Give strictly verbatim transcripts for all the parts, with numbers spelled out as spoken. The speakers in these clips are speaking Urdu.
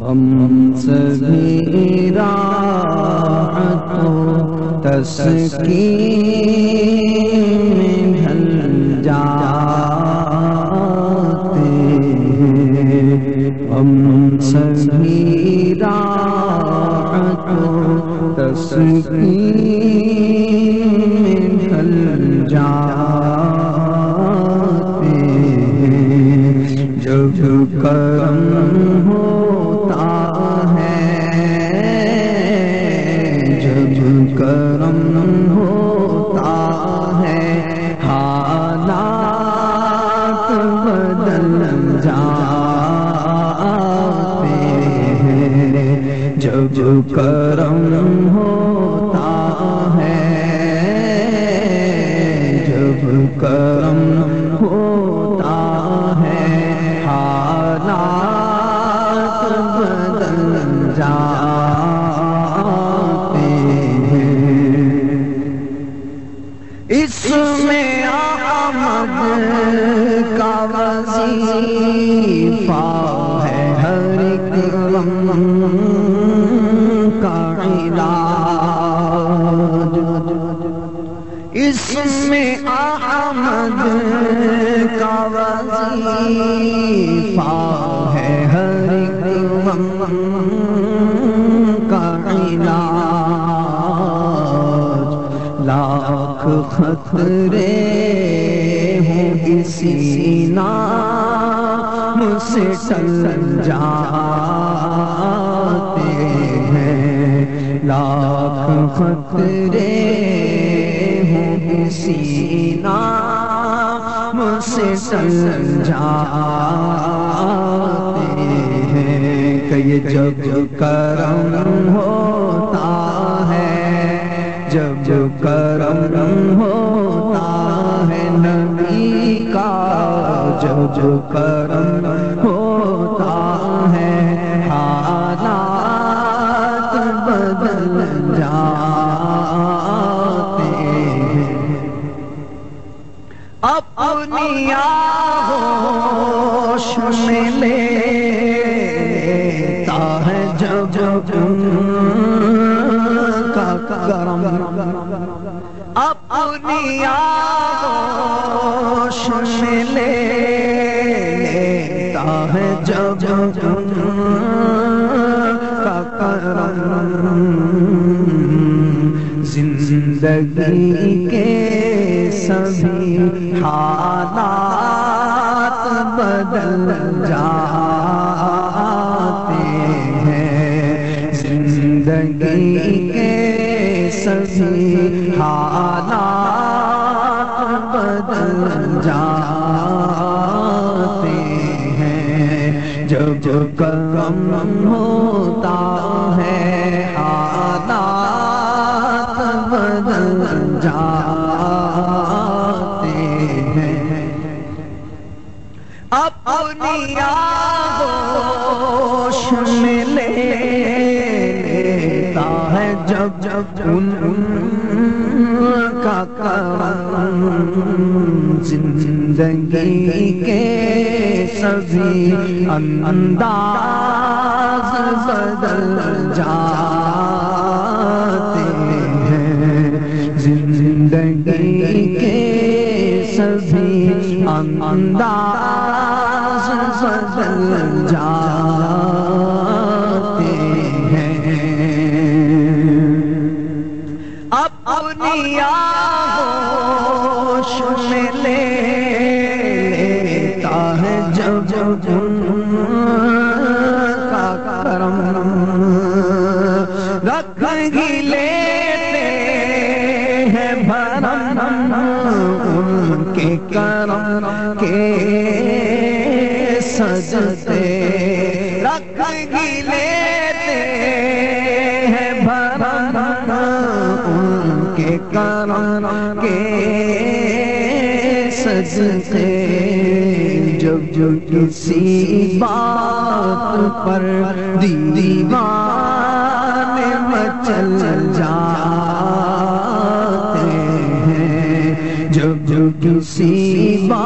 ہم سبھی راحت و تسکین میں ڈھل جاتے ہیں، ہم سبھی راحت و تسکین میں ڈھل جاتے ہیں، جب کرم ہوتا ہے، جب کرم ہوتا ہے حالات بدل جاتے ہیں، جب کرم ہوتا ہے، جب کرم ہوتا ہے حالات بدل جاتے ہیں۔ اس میں احمد کا وظیفہ ہے ہر ایک غم کا علاج، اس میں احمد کا وظیفہ ہے ہر ایک غم کا علاج، لاکھ خطرے ہوں اسی نام سے ٹل جاتے ہیں، لاکھ خطرے ہوں اسی نام سے ٹل جاتے ہیں، کہ یہ جب کرم ہوتا ہے، جب کرم ہوتا ہے نبی کا، جب کرم ہوتا ہے حالات بدل جاتے ہیں، اپنی آغوش میں لیتا ہے جب ان کا کرم، اپنی آغوش میں لیتا ہے جب ان کا کرم، زندگی کے سبھی حالات بدل جاتے ہیں، زندگی کے سبھی حالات بدل جاتے ہیں، جب کرم ہوتا ہے حالات بدل جاتے ہیں، اپنی آغوش میں لیتا ہے جب جب ان کا کرم، زندگی کے سبھی انداز بدل جاتے ہیں، زندگی کے سبھی انداز بدل جاتے ہیں، اپنی آغوش میں لیتا ہے جب جب ان کا کرم، رکھ ہی لیتے ہیں بھرم ان کے کرم کے سجدے، رکھ ہی لیتے ہیں بھرم ان کے کرم کے سجدے، جب جو کسی بات پر دیوانے مچل جاتے ہیں، جب جو کسی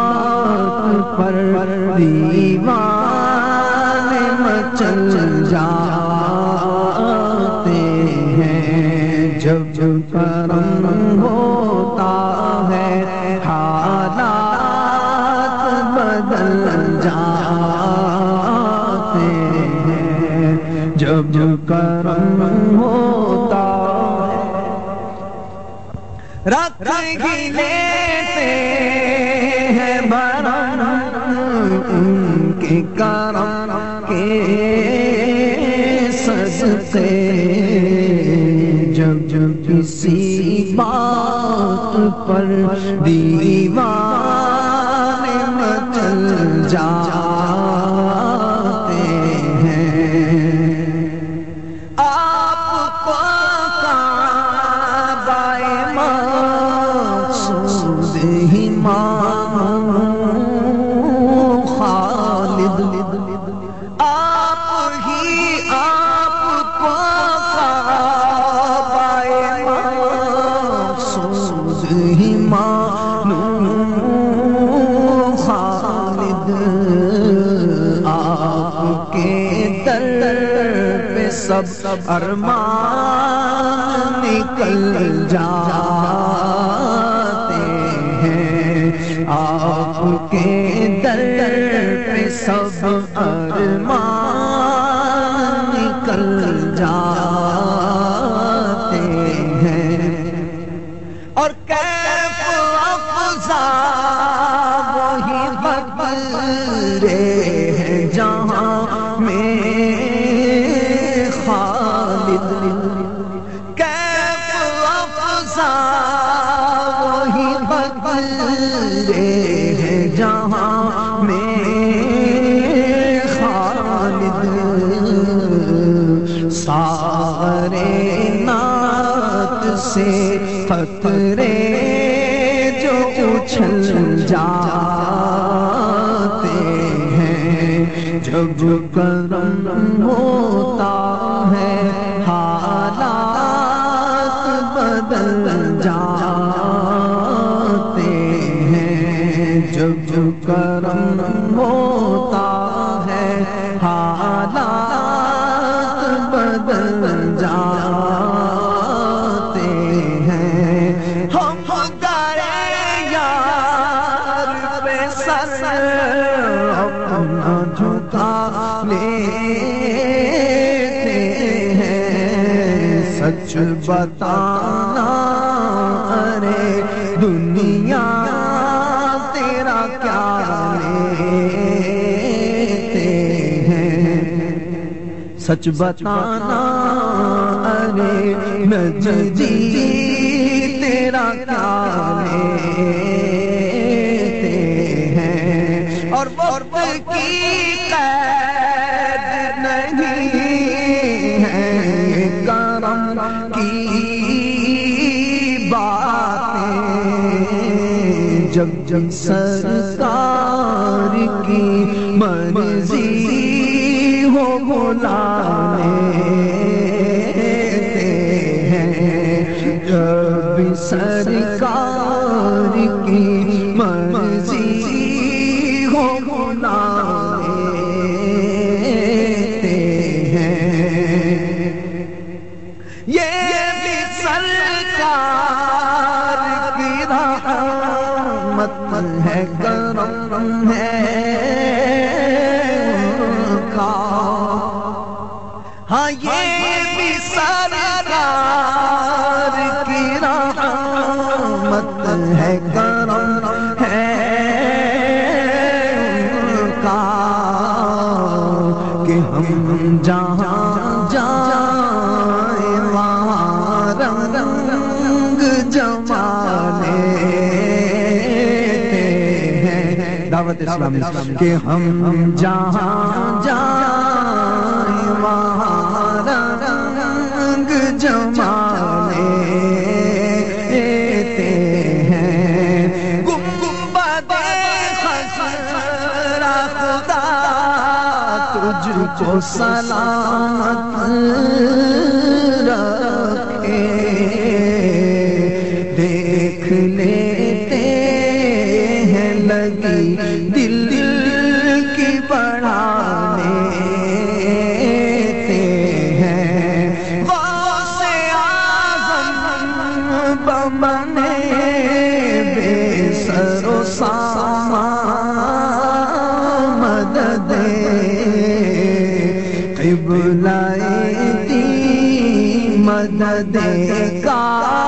بات پر دیوانے مچل جاتے جب کرم ہوتا رکھ ہی لیتے ہیں بھرم ان کے کرم کے صدقے جب جب کسی بات پر دیوانے مچل جاتے ہیں آپ کو کعبہ مقصود ہی مانو خالد آپ ہی آپ کو ہی مانو خالد آپ کے در پہ سب ارمان نکل جاتے ہیں آپ کے در پہ سب ارمان نکل جاتے ہیں اور کیف افزا وہی بدرے ہیں جہاں میں خالد کیف افزا وہی بدرے ہیں جہاں میں خالد سارے نعت سے خطرے جو اچھل جاتے ہیں جب کرم ہوتا ہے حالات بدل جاتے ہیں جب کرم ہوتا ہے حالات بدل جاتے اپنا جھکا لیتے ہیں سچ بتانا ارے دنیا تیرا کیا لیتے ہیں سچ بتانا ارے نجدی تیرا کیا لیتے اور وقت کی قید نہیں ہے کرم کی باتیں جب جب سرکار کی مرضی ہو بلا لیتے ہیں جب سرکار کی مرضی یہ بھی سرکار کی رحمت ہے کرم ہے کا ہاں یہ بھی سرکار کی رحمت ہے کرم ہے کا کہ ہم جہاں جائیں وہاں رنگ جما لیتے ہیں دعوت اسلامی کہ ہم جہاں جائیں وہاں رنگ جما لیتے ہیں گنبد خضرا خدا تجھ کو سلامت رکھے دیکھ لیتے ہیں لگی دل دل کی بڑھانے ہیں غوث اعظم بمنے بے سر و سامان مدد قبلہ مدد کا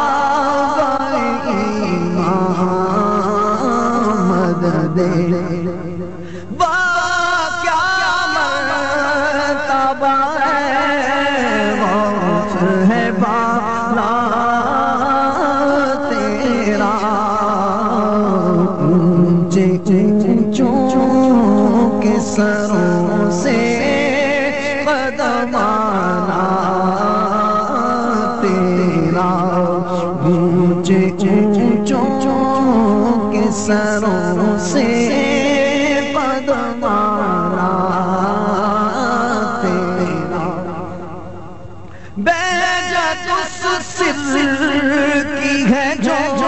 مدد ہے بالا تیرا اونچے اونچوں کے سروں سے قدمانا تیرا اونچے اونچوں کے سروں سے قدمانا بیجت اس سر کی ہے جو